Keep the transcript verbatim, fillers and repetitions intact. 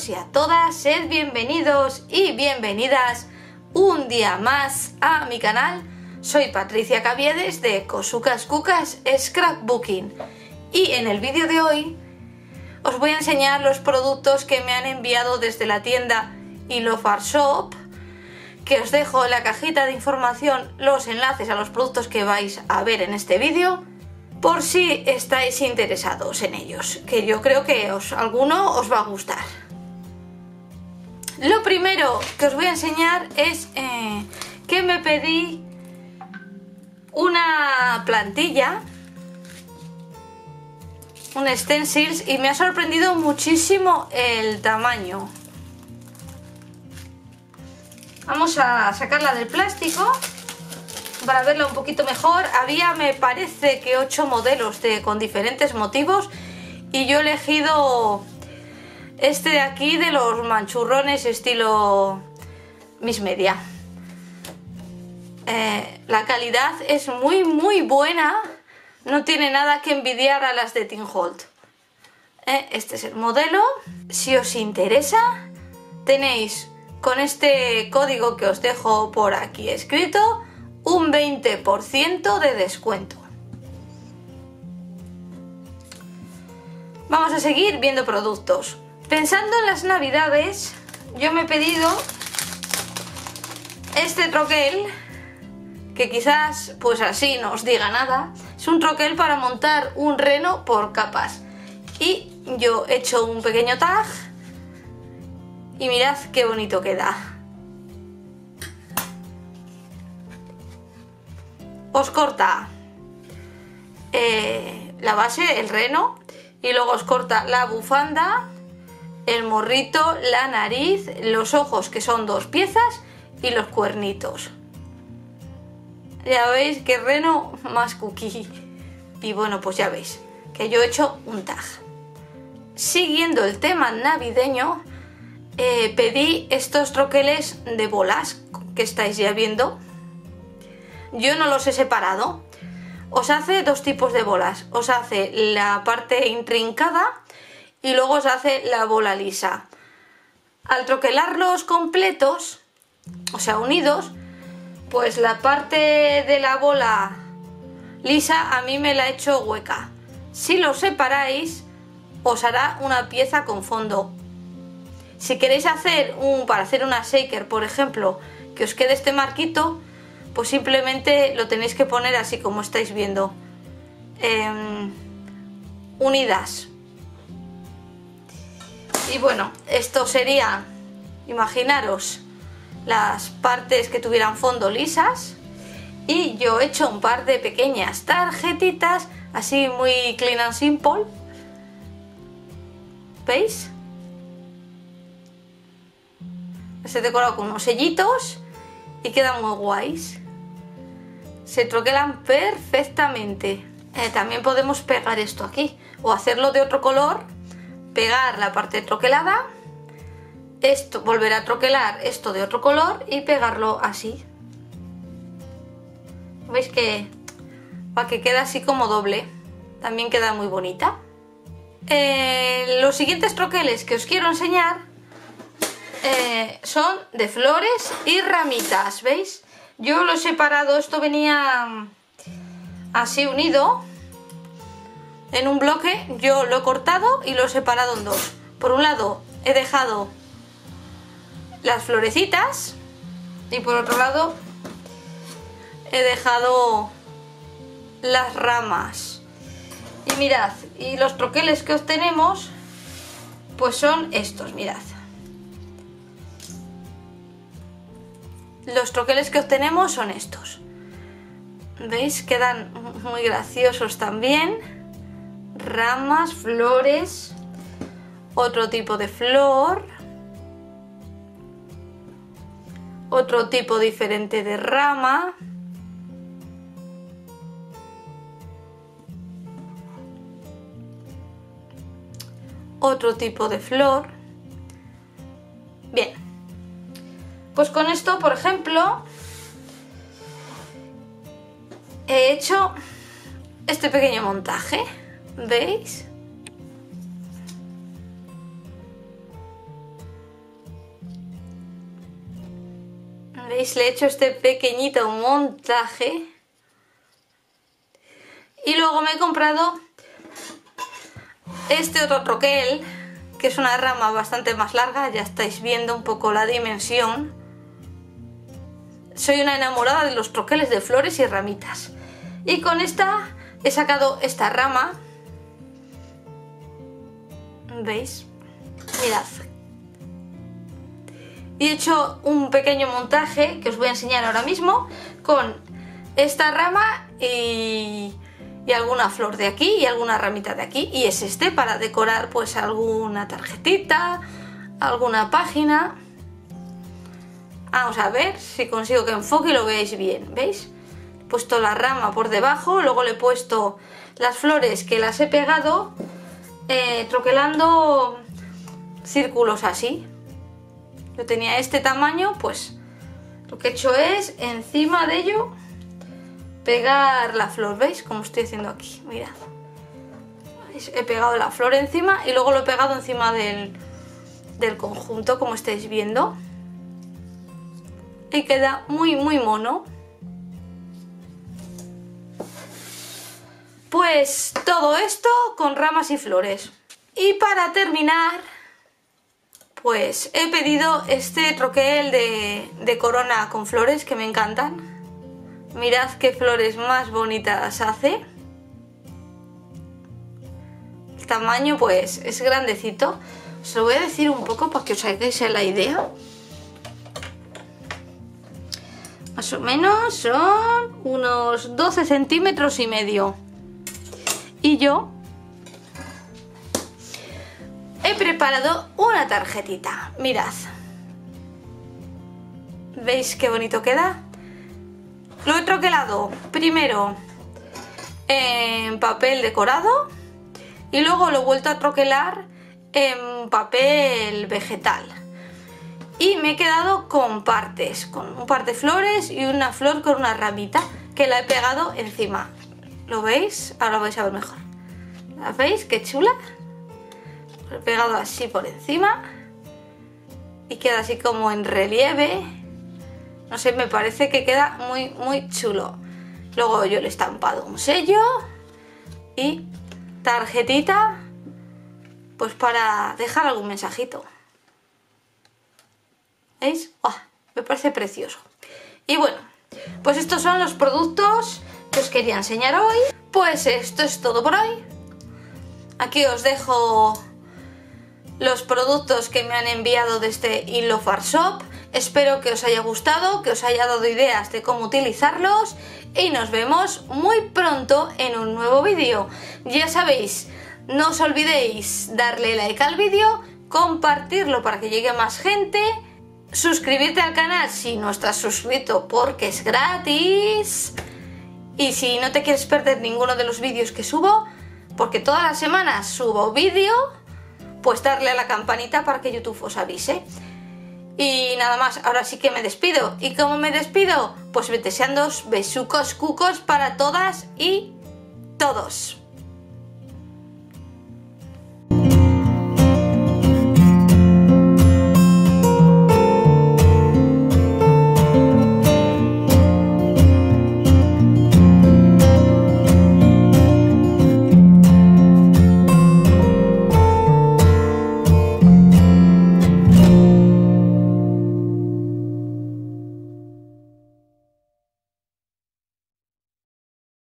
todos y a todas, sed bienvenidos y bienvenidas un día más a mi canal. Soy Patricia Caviedes de Cosucas Cucas Scrapbooking y en el vídeo de hoy os voy a enseñar los productos que me han enviado desde la tienda Ilofar Shop, que os dejo en la cajita de información los enlaces a los productos que vais a ver en este vídeo, por si estáis interesados en ellos, que yo creo que os, alguno os va a gustar. Lo primero que os voy a enseñar es eh, que me pedí una plantilla, un stencils, y me ha sorprendido muchísimo el tamaño. Vamos a sacarla del plástico para verla un poquito mejor. Había, me parece que ocho modelos de, con diferentes motivos, y yo he elegido este de aquí, de los manchurrones estilo Miss Media. Eh, la calidad es muy muy buena, no tiene nada que envidiar a las de Tim Holtz. Eh, este es el modelo. Si os interesa, tenéis con este código que os dejo por aquí escrito un veinte por ciento de descuento. Vamos a seguir viendo productos. Pensando en las navidades, yo me he pedido este troquel, que quizás pues así no os diga nada. Es un troquel para montar un reno por capas, y yo he hecho un pequeño tag y mirad qué bonito queda. Os corta eh, la base, el reno, y luego os corta la bufanda, el morrito, la nariz, los ojos, que son dos piezas, y los cuernitos. Ya veis qué reno más cookie. Y bueno, pues ya veis que yo he hecho un tag. Siguiendo el tema navideño, eh, pedí estos troqueles de bolas que estáis ya viendo. Yo no los he separado. Os hace dos tipos de bolas. Os hace la parte intrincada y luego os hace la bola lisa. Al troquelarlos completos, o sea, unidos, pues la parte de la bola lisa a mí me la he hecho hueca. Si los separáis, os hará una pieza con fondo. Si queréis hacer un, para hacer una shaker, por ejemplo, que os quede este marquito, pues simplemente lo tenéis que poner así como estáis viendo, eh, unidas. Y bueno, esto sería, imaginaros, las partes que tuvieran fondo lisas, y yo he hecho un par de pequeñas tarjetitas así muy clean and simple. ¿Veis? Se decorado con unos sellitos y quedan muy guays. Se troquelan perfectamente. Eh, también podemos pegar esto aquí, o hacerlo de otro color, pegar la parte troquelada, esto, volver a troquelar esto de otro color y pegarlo así. ¿Veis que para que quede así como doble? También queda muy bonita. Eh, los siguientes troqueles que os quiero enseñar eh, son de flores y ramitas. ¿Veis? Yo lo he separado, esto venía así unido en un bloque, yo lo he cortado y lo he separado en dos. Por un lado he dejado las florecitas y por otro lado he dejado las ramas. Y mirad, y los troqueles que obtenemos pues son estos, mirad. Los troqueles que obtenemos son estos. ¿Veis? Quedan muy graciosos también. Ramas, flores, otro tipo de flor, otro tipo diferente de rama, otro tipo de flor. Bien, pues con esto, por ejemplo, he hecho este pequeño montaje. ¿Veis? ¿Veis? Le he hecho este pequeñito montaje. Y luego me he comprado este otro troquel, que es una rama bastante más larga. Ya estáis viendo un poco la dimensión. Soy una enamorada de los troqueles de flores y ramitas. Y con esta he sacado esta rama. ¿Veis? Mirad. Y he hecho un pequeño montaje que os voy a enseñar ahora mismo con esta rama y, y alguna flor de aquí y alguna ramita de aquí. Y es este para decorar pues alguna tarjetita, alguna página. Vamos a ver si consigo que enfoque y lo veáis bien. ¿Veis? He puesto la rama por debajo, luego le he puesto las flores que las he pegado eh, troquelando círculos así. Yo tenía este tamaño, pues lo que he hecho es encima de ello pegar la flor. ¿Veis? Como estoy haciendo aquí, mirad. ¿Veis? He pegado la flor encima y luego lo he pegado encima del, del conjunto, como estáis viendo. Y queda muy muy mono. Pues todo esto con ramas y flores. Y para terminar, pues he pedido este troquel de, de corona con flores que me encantan. Mirad qué flores más bonitas hace. El tamaño pues es grandecito. Os lo voy a decir un poco para que os hagáis la idea. Más o menos son unos doce centímetros y medio. Y yo he preparado una tarjetita. Mirad. ¿Veis qué bonito queda? Lo he troquelado primero en papel decorado y luego lo he vuelto a troquelar en papel vegetal. Y me he quedado con partes, con un par de flores y una flor con una ramita que la he pegado encima. ¿Lo veis? Ahora lo vais a ver mejor. ¿La veis? ¡Qué chula! Lo he pegado así por encima y queda así como en relieve. No sé, me parece que queda muy muy chulo. Luego yo le he estampado un sello y tarjetita pues para dejar algún mensajito. ¿Veis? ¡Oh! Me parece precioso. Y bueno, pues estos son los productos que os quería enseñar hoy. Pues esto es todo por hoy. Aquí os dejo los productos que me han enviado desde In Love Art Shop. Espero que os haya gustado, que os haya dado ideas de cómo utilizarlos y nos vemos muy pronto en un nuevo vídeo. Ya sabéis, no os olvidéis darle like al vídeo, compartirlo para que llegue más gente, suscribirte al canal si no estás suscrito porque es gratis y si no te quieres perder ninguno de los vídeos que subo, porque todas las semanas subo vídeo, pues darle a la campanita para que YouTube os avise. Y nada más, ahora sí que me despido. ¿Y cómo me despido? Pues deseándoos besucos cucos para todas y todos.